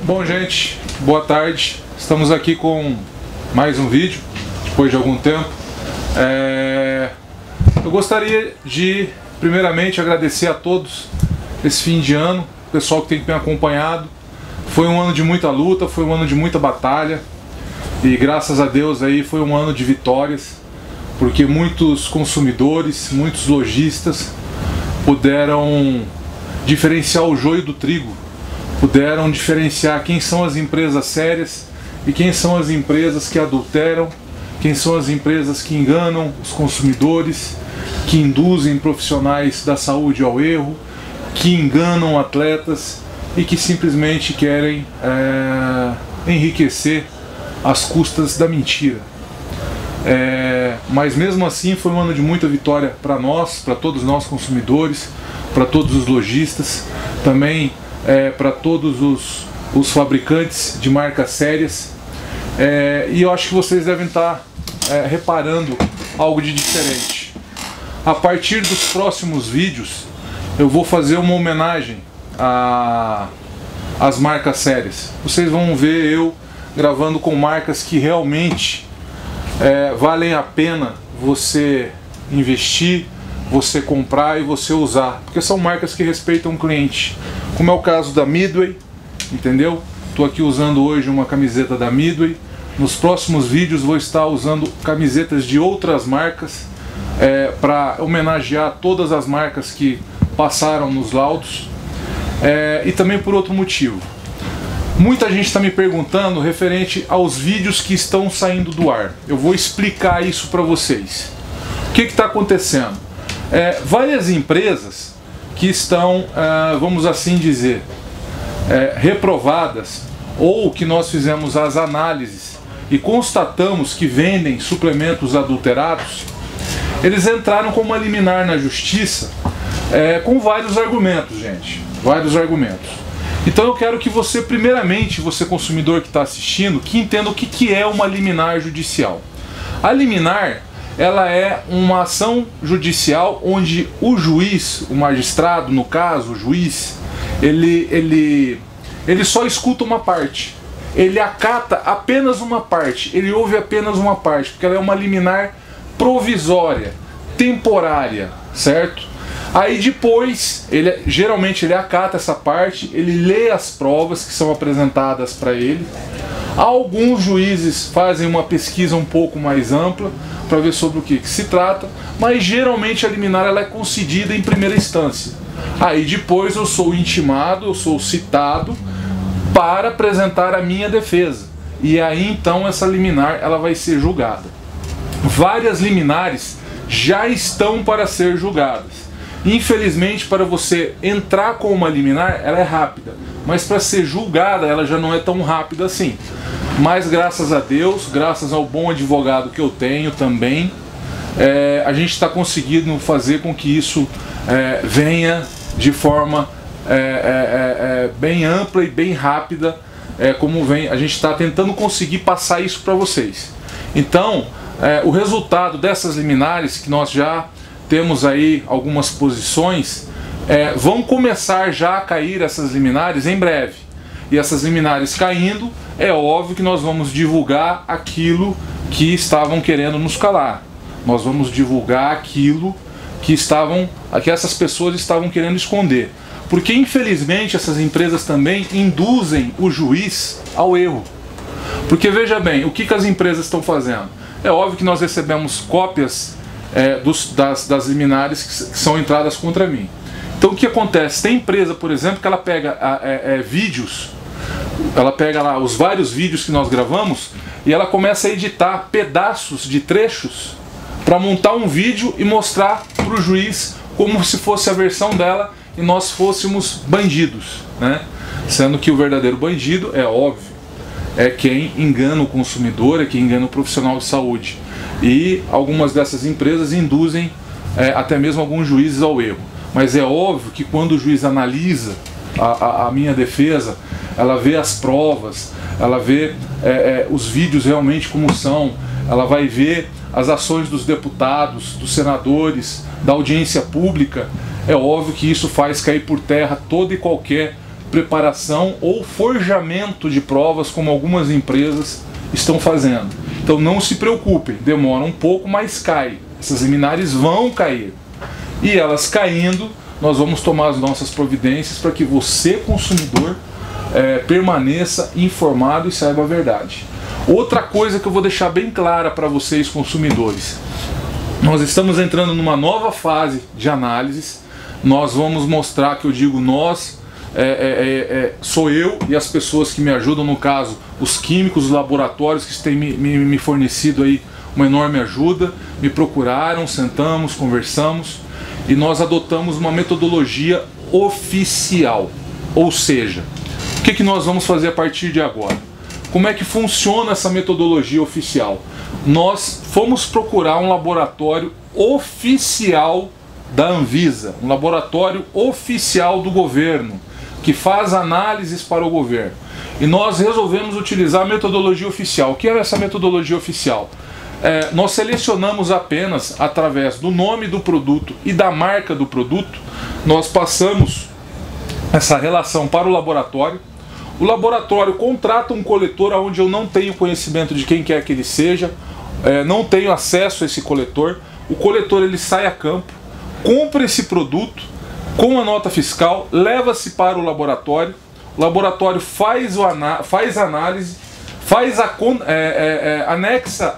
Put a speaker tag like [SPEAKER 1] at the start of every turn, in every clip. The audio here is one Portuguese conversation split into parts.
[SPEAKER 1] Bom, gente, boa tarde. Estamos aqui com mais um vídeo, depois de algum tempo. Eu gostaria de, primeiramente, agradecer a todos esse fim de ano, o pessoal que tem me acompanhado. Foi um ano de muita luta, foi um ano de muita batalha e graças a Deus aí foi um ano de vitórias, porque muitos consumidores, muitos lojistas puderam diferenciar o joio do trigo, puderam diferenciar quem são as empresas sérias e quem são as empresas que adulteram, quem são as empresas que enganam os consumidores, que induzem profissionais da saúde ao erro, que enganam atletas e que simplesmente querem enriquecer às custas da mentira. Mas mesmo assim foi um ano de muita vitória para nós, para todos nós consumidores, para todos os lojistas, também para todos os fabricantes de marcas sérias. E eu acho que vocês devem estar reparando algo de diferente. A partir dos próximos vídeos eu vou fazer uma homenagem às marcas sérias. Vocês vão ver eu gravando com marcas que realmente valem a pena você investir, você comprar e você usar, porque são marcas que respeitam o cliente, como é o caso da Midway, entendeu? Estou aqui usando hoje uma camiseta da Midway. Nos próximos vídeos vou estar usando camisetas de outras marcas para homenagear todas as marcas que passaram nos laudos, e também por outro motivo. Muita gente está me perguntando referente aos vídeos que estão saindo do ar. Eu vou explicar isso para vocês. O que está acontecendo? Várias empresas que estão, vamos assim dizer, reprovadas, ou que nós fizemos as análises e constatamos que vendem suplementos adulterados, eles entraram com uma liminar na justiça com vários argumentos, gente. Vários argumentos. Então eu quero que você, primeiramente, você consumidor que está assistindo, que entenda o que é uma liminar judicial. A liminar, ela é uma ação judicial onde o juiz, o magistrado, no caso, o juiz, ele só escuta uma parte. Ele acata apenas uma parte, ele ouve apenas uma parte, porque ela é uma liminar provisória, temporária, certo? Aí depois, geralmente ele acata essa parte, ele lê as provas que são apresentadas para ele. Alguns juízes fazem uma pesquisa um pouco mais ampla para ver sobre o que se trata, mas geralmente a liminar ela é concedida em primeira instância. Aí depois eu sou intimado, eu sou citado para apresentar a minha defesa. E aí então essa liminar ela vai ser julgada. Várias liminares já estão para ser julgadas. Infelizmente, para você entrar com uma liminar, ela é rápida, mas para ser julgada, ela já não é tão rápida assim. Mas graças a Deus, graças ao bom advogado que eu tenho também, a gente está conseguindo fazer com que isso venha de forma bem ampla e bem rápida, como vem. A gente está tentando conseguir passar isso para vocês. Então, o resultado dessas liminares, que nós já temos aí algumas posições, vão começar já a cair essas liminares em breve. E essas liminares caindo, é óbvio que nós vamos divulgar aquilo que estavam querendo nos calar. Nós vamos divulgar aquilo que essas pessoas estavam querendo esconder. Porque infelizmente essas empresas também induzem o juiz ao erro. Porque veja bem, o que as empresas estão fazendo? É óbvio que nós recebemos cópias das liminares que são entradas contra mim. Então o que acontece? Tem empresa, por exemplo, que ela pega vídeos, ela pega lá os vários vídeos que nós gravamos e ela começa a editar pedaços de trechos para montar um vídeo e mostrar para o juiz como se fosse a versão dela e nós fôssemos bandidos, né? Sendo que o verdadeiro bandido, é óbvio, é quem engana o consumidor, é quem engana o profissional de saúde. E algumas dessas empresas induzem até mesmo alguns juízes ao erro. Mas é óbvio que quando o juiz analisa a minha defesa, ela vê as provas, ela vê os vídeos realmente como são, ela vai ver as ações dos deputados, dos senadores, da audiência pública. É óbvio que isso faz cair por terra toda e qualquer preparação ou forjamento de provas, como algumas empresas estão fazendo. Então não se preocupem, demora um pouco, mas cai. Essas liminares vão cair. E elas caindo, nós vamos tomar as nossas providências para que você, consumidor, permaneça informado e saiba a verdade. Outra coisa que eu vou deixar bem clara para vocês, consumidores: nós estamos entrando numa nova fase de análises. Nós vamos mostrar, que eu digo nós, sou eu e as pessoas que me ajudam, no caso, os químicos, os laboratórios que têm me fornecido aí uma enorme ajuda, me procuraram, sentamos, conversamos e nós adotamos uma metodologia oficial. Ou seja, o que nós vamos fazer a partir de agora? Como é que funciona essa metodologia oficial? Nós fomos procurar um laboratório oficial da Anvisa, um laboratório oficial do governo, que faz análises para o governo. E nós resolvemos utilizar a metodologia oficial. O que é essa metodologia oficial? Nós selecionamos apenas, através do nome do produto e da marca do produto, nós passamos essa relação para o laboratório. O laboratório contrata um coletor onde eu não tenho conhecimento de quem quer que ele seja, não tenho acesso a esse coletor. O coletor ele sai a campo, compra esse produto com a nota fiscal, leva-se para o laboratório faz análise, anexa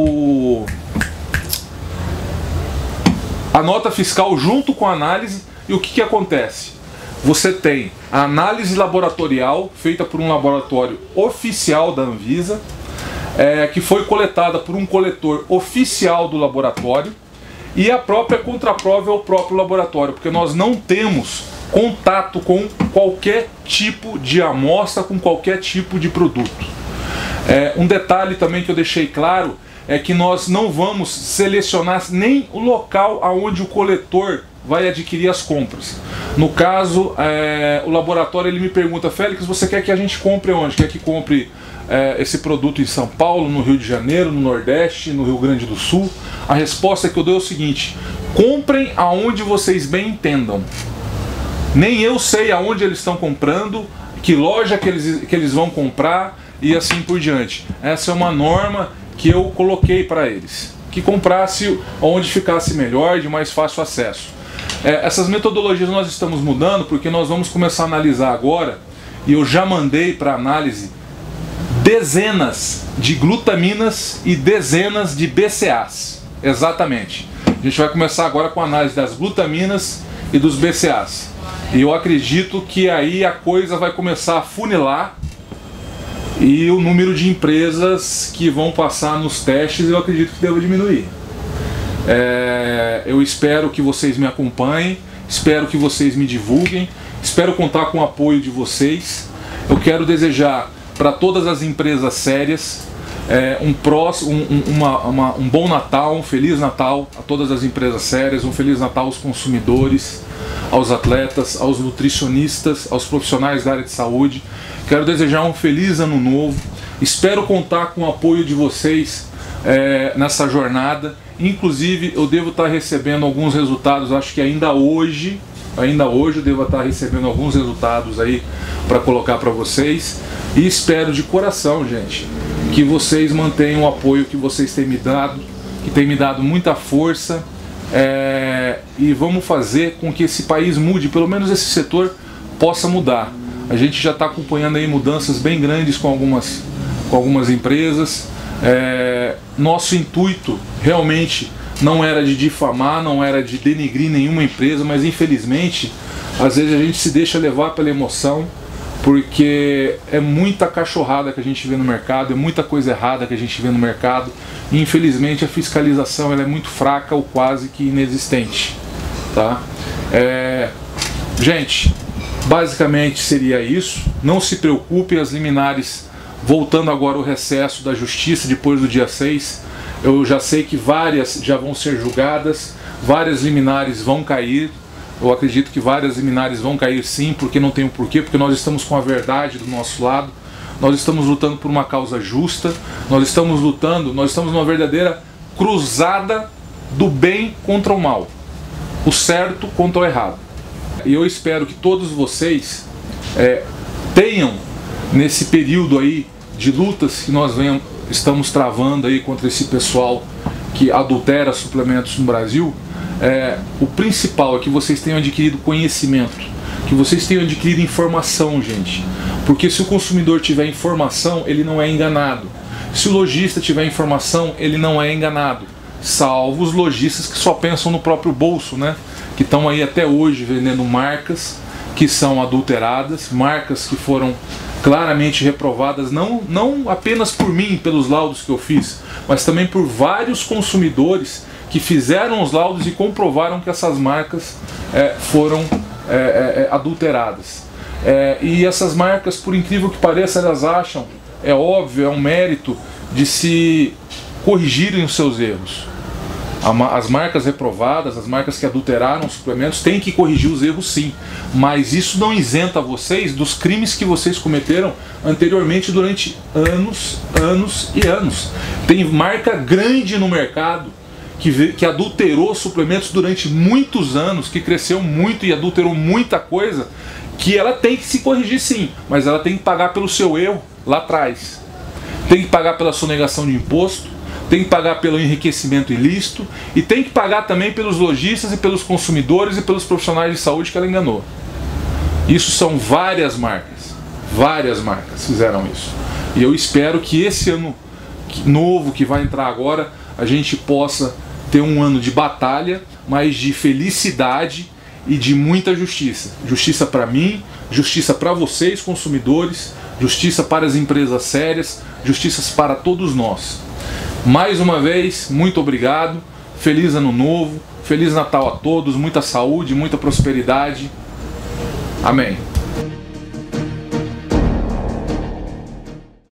[SPEAKER 1] a nota fiscal junto com a análise. E o que acontece? Você tem a análise laboratorial feita por um laboratório oficial da Anvisa, que foi coletada por um coletor oficial do laboratório, e a própria contraprova é o próprio laboratório, porque nós não temos contato com qualquer tipo de amostra, com qualquer tipo de produto. Um detalhe também que eu deixei claro é que nós não vamos selecionar nem o local aonde o coletor vai adquirir as compras. No caso, o laboratório ele me pergunta: Félix, você quer que a gente compre onde? Quer que compre esse produto em São Paulo, no Rio de Janeiro, no Nordeste, no Rio Grande do Sul? A resposta que eu dou é o seguinte: comprem aonde vocês bem entendam. Nem eu sei aonde eles estão comprando, que loja que eles vão comprar e assim por diante. Essa é uma norma que eu coloquei para eles, que comprasse onde ficasse melhor, de mais fácil acesso. Essas metodologias nós estamos mudando porque nós vamos começar a analisar agora, e eu já mandei para análise dezenas de glutaminas e dezenas de BCAAs. Exatamente. A gente vai começar agora com a análise das glutaminas e dos BCAAs. E eu acredito que aí a coisa vai começar a funilar, e o número de empresas que vão passar nos testes eu acredito que deva diminuir. Eu espero que vocês me acompanhem, espero que vocês me divulguem, espero contar com o apoio de vocês. Eu quero desejar para todas as empresas sérias um bom Natal, um Feliz Natal a todas as empresas sérias, um Feliz Natal aos consumidores, aos atletas, aos nutricionistas, aos profissionais da área de saúde. Quero desejar um feliz ano novo. Espero contar com o apoio de vocês nessa jornada. Inclusive eu devo estar recebendo alguns resultados, acho que ainda hoje eu devo estar recebendo alguns resultados aí para colocar para vocês. E espero de coração, gente, que vocês mantenham o apoio que vocês têm me dado, que tem me dado muita força, e vamos fazer com que esse país mude, pelo menos esse setor possa mudar. A gente já está acompanhando aí mudanças bem grandes com algumas empresas. Nosso intuito realmente não era de difamar, não era de denigrir nenhuma empresa, mas infelizmente às vezes a gente se deixa levar pela emoção, porque é muita cachorrada que a gente vê no mercado, é muita coisa errada que a gente vê no mercado, e infelizmente a fiscalização ela é muito fraca ou quase que inexistente, tá? Gente, basicamente seria isso. Não se preocupe, as liminares, voltando agora ao recesso da justiça depois do dia 6, eu já sei que várias já vão ser julgadas, várias liminares vão cair. Eu acredito que várias liminares vão cair sim, porque não tem um porquê, porque nós estamos com a verdade do nosso lado, nós estamos lutando por uma causa justa, nós estamos numa verdadeira cruzada do bem contra o mal, o certo contra o errado. E eu espero que todos vocês tenham, nesse período aí de lutas que nós estamos travando aí contra esse pessoal que adultera suplementos no Brasil, o principal é que vocês tenham adquirido conhecimento, que vocês tenham adquirido informação, gente. Porque se o consumidor tiver informação, ele não é enganado. Se o lojista tiver informação, ele não é enganado. Salvo os lojistas que só pensam no próprio bolso, né? Que estão aí até hoje vendendo marcas que são adulteradas, marcas que foram claramente reprovadas, não apenas por mim, pelos laudos que eu fiz, mas também por vários consumidores que fizeram os laudos e comprovaram que essas marcas foram adulteradas. E essas marcas, por incrível que pareça, elas acham, é óbvio, é um mérito de se corrigirem os seus erros. As marcas reprovadas, as marcas que adulteraram os suplementos, têm que corrigir os erros, sim. Mas isso não isenta vocês dos crimes que vocês cometeram anteriormente durante anos, anos e anos. Tem marca grande no mercado que adulterou suplementos durante muitos anos, que cresceu muito e adulterou muita coisa, que ela tem que se corrigir, sim. Mas ela tem que pagar pelo seu erro lá atrás. Tem que pagar pela sonegação de imposto, tem que pagar pelo enriquecimento ilícito e tem que pagar também pelos lojistas e pelos consumidores e pelos profissionais de saúde que ela enganou. Isso são várias marcas fizeram isso. E eu espero que esse ano novo que vai entrar agora, a gente possa ter um ano de batalha, mas de felicidade e de muita justiça. Justiça para mim, justiça para vocês, consumidores, justiça para as empresas sérias, justiça para todos nós. Mais uma vez, muito obrigado, feliz ano novo, feliz Natal a todos, muita saúde, muita prosperidade, amém.